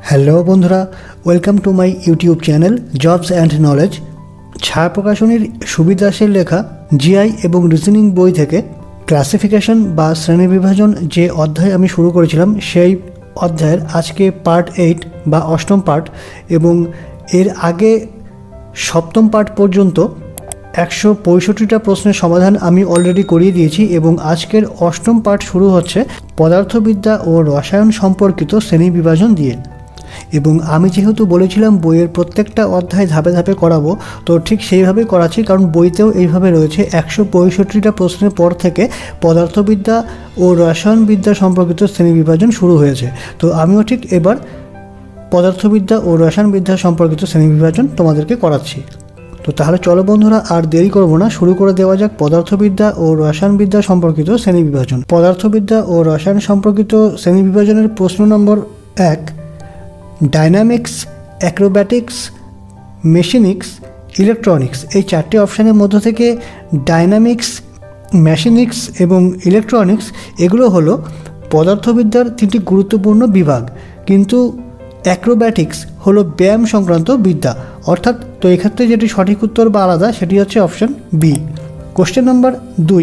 Hello বন্ধুরা, welcome to my YouTube channel jobs and knowledge. ছায়া প্রকাশনীর সুবিদ দাসের লেখা জিআই এবং রিজনিং বই থেকে ক্লাসিফিকেশন বা শ্রেণীবিভাজন যে অধ্যায় আমি শুরু করেছিলাম, সেই অধ্যায়ের আজকে পার্ট 8 বা অষ্টম পার্ট, এবং এর আগে সপ্তম পার্ট পর্যন্ত 165টা প্রশ্নের সমাধান আমি অলরেডি করিয়ে দিয়েছি এবং আজকের অষ্টম পার্ট শুরু হচ্ছে পদার্থবিদ্যা ও রসায়ন সম্পর্কিত শ্রেণীবিভাজন দিয়ে। এবং আমি যেহেতু বলেছিলাম বইয়ের প্রত্যেকটা অধ্যায় ধাপে ধাপে করাবো, তো ঠিক সেইভাবেই করাচ্ছি, কারণ বইতেও এইভাবে রয়েছে 165টা প্রশ্নের পর থেকে পদার্থবিদ্যা ও রসায়নবিদ্যা সম্পর্কিত শ্রেণীবিভাজন শুরু হয়েছে। তো আমিও ঠিক এবার পদার্থবিদ্যা ও রসায়নবিদ্যা সম্পর্কিত শ্রেণীবিভাজন তোমাদেরকে করাচ্ছি। তো তাহলে চলো বন্ধুরা, আর দেরি করব না, শুরু করে দেওয়া যাক পদার্থবিদ্যা ও রসায়নবিদ্যা সম্পর্কিত শ্রেণীবিভাজন। পদার্থবিদ্যা ও রসায়ন সম্পর্কিত শ্রেণীবিভাজনের প্রশ্ন নম্বর 1, ডাইনামিক্স, অ্যাক্রোব্যাটিক্স, মেশিনিক্স, ইলেকট্রনিক্স। এই চারটি অপশানের মধ্য থেকে ডাইনামিক্স, মেশিনিক্স এবং ইলেকট্রনিক্স এগুলো হলো পদার্থবিদ্যার তিনটি গুরুত্বপূর্ণ বিভাগ, কিন্তু অ্যাক্রোব্যাটিক্স হলো ব্যায়াম সংক্রান্ত বিদ্যা, অর্থাৎ তো এক্ষেত্রে যেটি সঠিক উত্তর বা আলাদা সেটি হচ্ছে option B. Question number 2,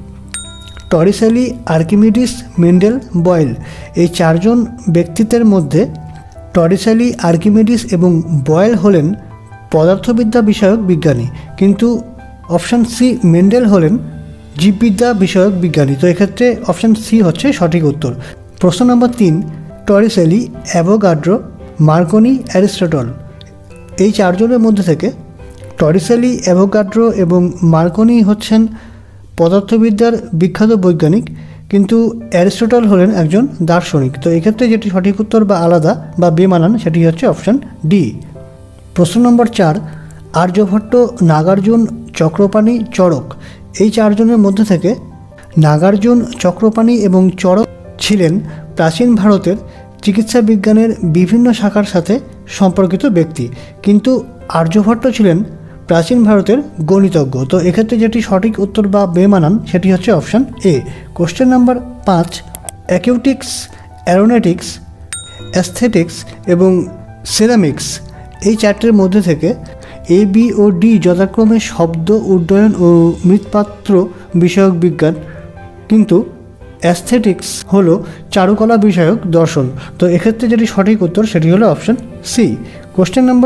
Torricelli, Archimedes, Mendel, Boyle. এই চারজন ব্যক্তিত্বের মধ্যে টরিসেলি, আর্কিমিডিস এবং বয়েল হলেন পদার্থবিদ্যা বিষয়ক বিজ্ঞানী, কিন্তু অপশান সি মেন্ডেল হলেন জীববিদ্যা বিষয়ক বিজ্ঞানী। তো এক্ষেত্রে অপশান সি হচ্ছে সঠিক উত্তর। প্রশ্ন number 3, Torricelli, Avogadro, Marconi, Aristotle. এই চারজনের মধ্যে থেকে টরিসেলি, অ্যাভোগাড্রো এবং মার্কনি হচ্ছেন পদার্থবিদ্যার বিখ্যাত বৈজ্ঞানিক, কিন্তু অ্যারিস্টটল হলেন একজন দার্শনিক। তো এক্ষেত্রে যেটি সঠিক উত্তর বা আলাদা বা বেমানান সেটি হচ্ছে অপশান ডি। প্রশ্ন নম্বর 4, আর্যভট্ট, নাগার্জুন, চক্রপাণি, চড়ক। এই চারজনের মধ্যে থেকে নাগার্জুন, চক্রপাণি এবং চড়ক ছিলেন প্রাচীন ভারতের চিকিৎসা বিজ্ঞানের বিভিন্ন শাখার সাথে সম্পর্কিত ব্যক্তি, কিন্তু আর্যভট্ট ছিলেন প্রাচীন ভারতের গণিতজ্ঞ। তো এক্ষেত্রে যেটি সঠিক উত্তর বা বেমানান সেটি হচ্ছে option A. Question number 5, acoustics, aeronautics, aesthetics এবং সেরামিক্স। এই চারটির মধ্যে থেকে এ, বি ও ডি যথাক্রমে শব্দ উড্ডয়ন ও মৃৎপাত্র বিষয়ক বিজ্ঞান, কিন্তু অ্যাস্থেটিক্স হলো চারুকলা বিষয়ক দর্শন। তো এক্ষেত্রে যেটি সঠিক উত্তর সেটি হলো option C. Question number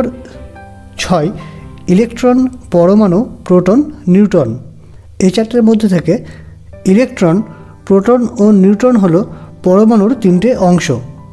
6, electron, পরমাণু, প্রোটন, নিউট্রন। এই চারটের মধ্যে থেকে ইলেকট্রন, প্রোটন ও নিউট্রন হলো পরমাণুর তিনটে অংশ,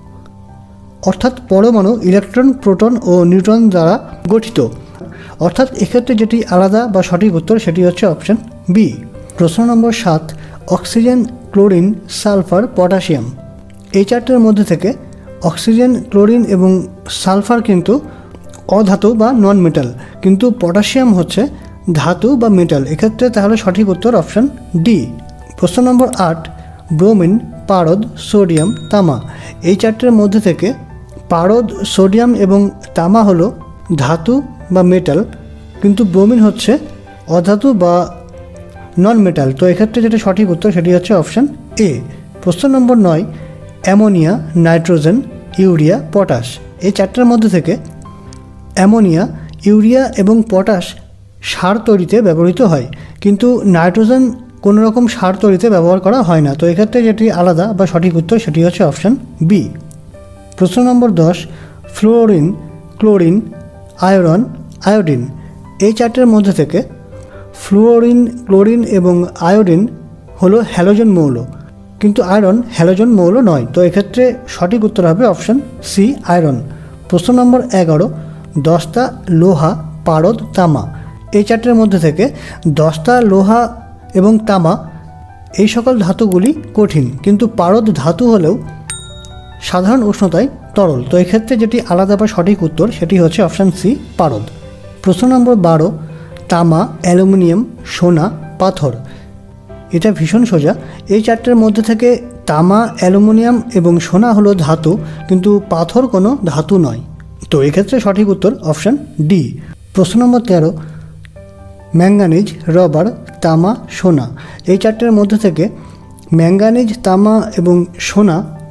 অর্থাৎ পরমাণু ইলেকট্রন, প্রোটন ও নিউট্রন দ্বারা গঠিত, অর্থাৎ এক্ষেত্রে যেটি আলাদা বা সঠিক উত্তর সেটি হচ্ছে অপশান বি। প্রশ্ন number 7, oxygen, chlorine, sulphur, potassium. এই চারটের মধ্যে থেকে অক্সিজেন, ক্লোরিন এবং সালফার কিন্তু অধাতু বা নন মেটাল, কিন্তু পটাশিয়াম হচ্ছে ধাতু বা মেটাল। এক্ষেত্রে তাহলে সঠিক উত্তর অপশান ডি। প্রশ্ন নম্বর 8, ব্রোমিন, পারদ, সোডিয়াম, তামা। এই চারটের মধ্যে থেকে পারদ, সোডিয়াম এবং তামা হলো ধাতু বা মেটাল, কিন্তু ব্রোমিন হচ্ছে অধাতু বা নন মেটাল। তো এক্ষেত্রে যেটা সঠিক উত্তর সেটি হচ্ছে অপশান এ। প্রশ্ন number 9, ammonia, nitrogen, urea, potash. এই চারটার মধ্যে থেকে অ্যামোনিয়া, ইউরিয়া এবং পটাশ সার তৈরিতে ব্যবহৃত হয়, কিন্তু নাইট্রোজেন কোনো রকম সার তৈরিতে ব্যবহার করা হয় না। তো এক্ষেত্রে যেটি আলাদা বা সঠিক উত্তর সেটি হচ্ছে অপশান বি। প্রশ্ন number 10, fluorine, chlorine, iron, iodine. এই চারটের মধ্যে থেকে ফ্লুওরিন, ক্লোরিন এবং আয়োডিন হলো হ্যালোজেন মৌল, কিন্তু আয়রন হ্যালোজেন মৌল নয়। তো এক্ষেত্রে সঠিক উত্তর হবে অপশান সি, আয়রন। প্রশ্ন নম্বর 11, দস্তা, লোহা, পারদ, তামা। এই চারটের মধ্যে থেকে দস্তা, লোহা এবং তামা এই সকল ধাতুগুলি কঠিন, কিন্তু পারদ ধাতু হলেও সাধারণ উষ্ণতায় তরল। তো এক্ষেত্রে যেটি আলাদা বা সঠিক উত্তর সেটি হচ্ছে অপশান সি, পারদ। প্রশ্ন নম্বর 12, তামা, অ্যালুমিনিয়াম, সোনা, পাথর। এটা ভীষণ সোজা। এই চারটের মধ্যে থেকে তামা, অ্যালুমিনিয়াম এবং সোনা হলো ধাতু, কিন্তু পাথর কোনো ধাতু নয়। তো এক্ষেত্রে সঠিক উত্তর অপশান ডি। প্রশ্ন নম্বর 13, ম্যাঙ্গানিজ, রবার, তামা, সোনা। এই চারটের মধ্যে থেকে ম্যাঙ্গানিজ, তামা এবং সোনা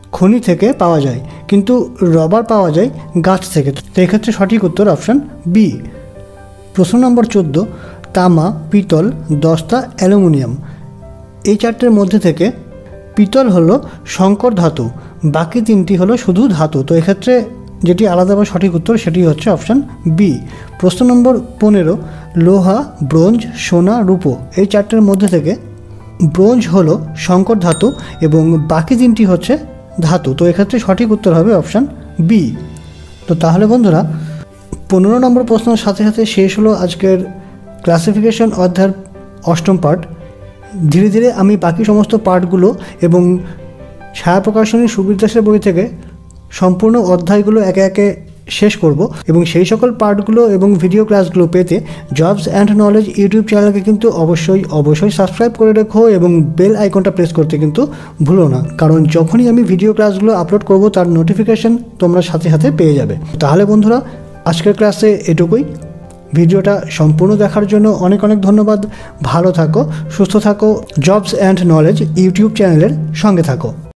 খনি থেকে পাওয়া যায়, কিন্তু রবার পাওয়া যায় গাছ থেকে। তো এক্ষেত্রে সঠিক উত্তর অপশান বি। প্রশ্ন নম্বর 14, তামা, পিতল, দস্তা, অ্যালুমিনিয়াম এই চারটের মধ্যে থেকে পিতল হলো সংকর ধাতু, বাকি তিনটি হলো শুধু ধাতু। তো এক্ষেত্রে যেটি আলাদা বা সঠিক উত্তর সেটি হচ্ছে অপশান বি। প্রশ্ন নম্বর 15, লোহা, ব্রোঞ্জ, সোনা, রূপো এই চারটের মধ্যে থেকে ব্রোঞ্জ হলো সংকর ধাতু এবং বাকি তিনটি হচ্ছে ধাতু। তো এক্ষেত্রে সঠিক উত্তর হবে অপশান বি। তো তাহলে বন্ধুরা 15 নম্বর প্রশ্নের সাথে সাথে শেষ হলো আজকের ক্লাসিফিকেশন অধ্যায়ের 8ম পার্ট। ধীরে ধীরে আমি বাকি সমস্ত পার্টগুলো এবং ছায়া প্রকাশনী সুবীর দাসের বই থেকে সম্পূর্ণ অধ্যায়গুলো একে একে শেষ করব এবং সেই সকল পার্টগুলো এবং ভিডিও ক্লাসগুলো পেতে জবস অ্যান্ড নলেজ ইউটিউব চ্যানেলকে কিন্তু অবশ্যই সাবস্ক্রাইব করে রেখো এবং বেল আইকনটা প্রেস করতে কিন্তু ভুলো না, কারণ যখনই আমি ভিডিও ক্লাসগুলো আপলোড করব তার নোটিফিকেশন তোমরা সাথে সাথে পেয়ে যাবে। তাহলে বন্ধুরা আজকের ক্লাসে এটুকুই। ভিডিওটা সম্পূর্ণ দেখার জন্য অনেক অনেক ধন্যবাদ। ভালো থাকো, সুস্থ থাকো, জবস অ্যান্ড নলেজ ইউটিউব চ্যানেলের সঙ্গে থাকো।